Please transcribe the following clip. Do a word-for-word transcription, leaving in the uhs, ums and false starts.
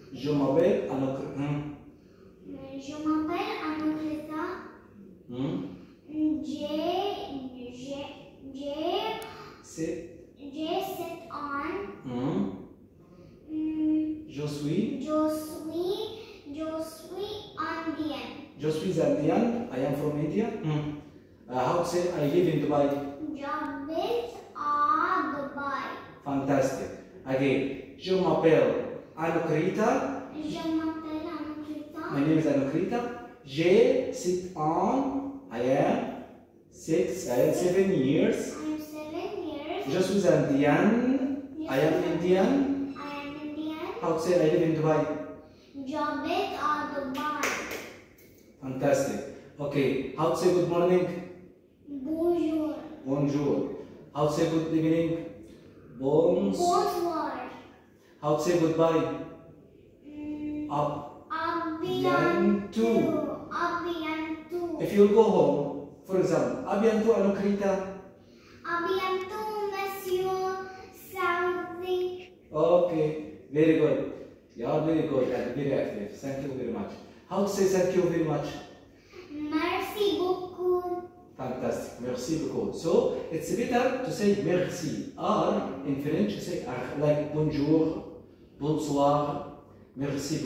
Je m'appelle Anokr. Hmm. Je m'appelle Anokrita. Hmm. J'ai, j'ai, j'ai, C'est. j'ai sept ans. Hmm. Mm, Je suis. Je suis, je suis Indian. Je suis Indian. I am from India. Hmm. Uh, how to say I live in Dubai? J'habite à Dubai. Fantastic. Again, je m'appelle Anokrita. Je m'appelle Anokrita. My name is Anokrita. J'ai sept ans. I am six. I am seven years. I am seven years. Je suis Indian. I am Indian. I am Indian. How to say I live in Dubai? J'habite à Dubai. Fantastic. Okay. How to say good morning? Bonjour. Bonjour. How to say good evening? Bons. Bonsoir. How to say goodbye? Mm, Up. à bientôt. bientôt. À bientôt. If you go home, for example, à bientôt Anokrita. À bientôt, monsieur Saudi. Okay. Very good. You are very good and very active. Thank you very much. How to say thank you very much? Merci beaucoup. Fantastic. Merci beaucoup. So it's better to say merci. Or in French, say like bonjour, bonsoir, merci beaucoup.